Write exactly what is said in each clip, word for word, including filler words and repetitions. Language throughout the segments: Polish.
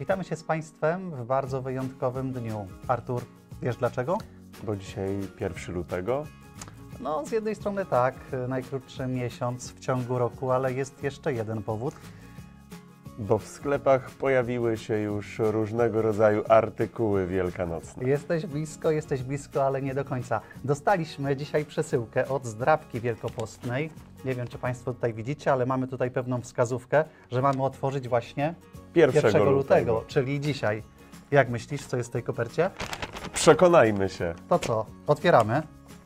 Witamy się z Państwem w bardzo wyjątkowym dniu. Artur, wiesz dlaczego? Bo dzisiaj pierwszego lutego. No, z jednej strony tak, najkrótszy miesiąc w ciągu roku, ale jest jeszcze jeden powód. Bo w sklepach pojawiły się już różnego rodzaju artykuły wielkanocne. Jesteś blisko, jesteś blisko, ale nie do końca. Dostaliśmy dzisiaj przesyłkę od Zdrabki Wielkopostnej. Nie wiem, czy Państwo tutaj widzicie, ale mamy tutaj pewną wskazówkę, że mamy otworzyć właśnie pierwszego lutego, czyli dzisiaj. Jak myślisz, co jest w tej kopercie? Przekonajmy się. To co? Otwieramy.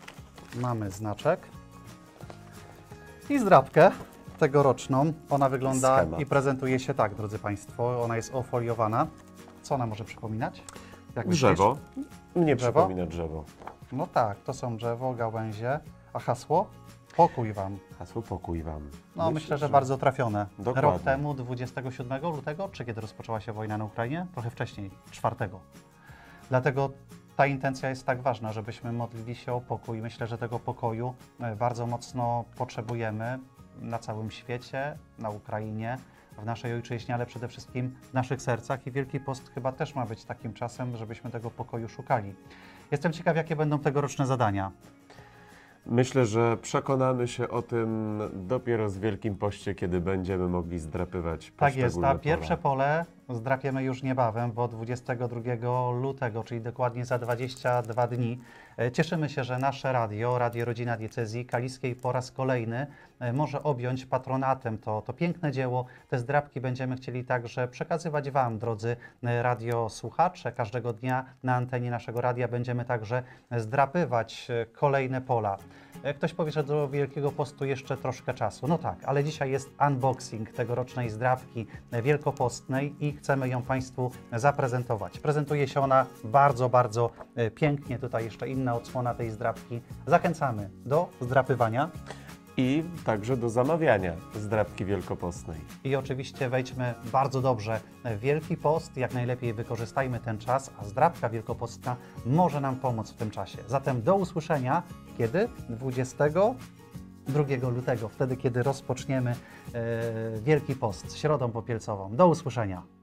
Mamy znaczek i zdrabkę tegoroczną. Ona wygląda Schemat. i prezentuje się tak, drodzy Państwo. Ona jest ofoliowana. Co ona może przypominać? Jak Drzewo. myślisz? Mnie Drzewo? przypomina drzewo. No tak, to są drzewo, gałęzie. A hasło? Pokój Wam. Hasło pokój wam. No myślę, że bardzo trafione. Dokładnie. Rok temu, dwudziestego siódmego lutego, czy kiedy rozpoczęła się wojna na Ukrainie? Trochę wcześniej, czwartego. Dlatego ta intencja jest tak ważna, żebyśmy modlili się o pokój. Myślę, że tego pokoju bardzo mocno potrzebujemy na całym świecie, na Ukrainie, w naszej ojczyźnie, ale przede wszystkim w naszych sercach. I Wielki Post chyba też ma być takim czasem, żebyśmy tego pokoju szukali. Jestem ciekaw, jakie będą tegoroczne zadania. Myślę, że przekonamy się o tym dopiero z Wielkim Poście, kiedy będziemy mogli zdrapywać Tak jest, poszczególne a pierwsze pola. pole zdrapiemy już niebawem, bo dwudziestego drugiego lutego, czyli dokładnie za dwadzieścia dwa dni. Cieszymy się, że nasze radio, Radio Rodzina Diecezji Kaliskiej po raz kolejny może objąć patronatem to, to piękne dzieło. Te zdrabki będziemy chcieli także przekazywać Wam, drodzy radiosłuchacze. Każdego dnia na antenie naszego radia będziemy także zdrapywać kolejne pola. Ktoś powie, że do Wielkiego Postu jeszcze troszkę czasu. No tak, ale dzisiaj jest unboxing tegorocznej zdrabki wielkopostnej i chcemy ją Państwu zaprezentować. Prezentuje się ona bardzo, bardzo pięknie. Tutaj jeszcze inna odsłona tej zdrabki. Zachęcamy do zdrapywania. I także do zamawiania zdrabki wielkopostnej. I oczywiście wejdźmy bardzo dobrze w Wielki Post, jak najlepiej wykorzystajmy ten czas, a zdrabka wielkopostna może nam pomóc w tym czasie. Zatem do usłyszenia, kiedy? dwudziestego drugiego lutego, wtedy kiedy rozpoczniemy e, Wielki Post, środą popielcową. Do usłyszenia.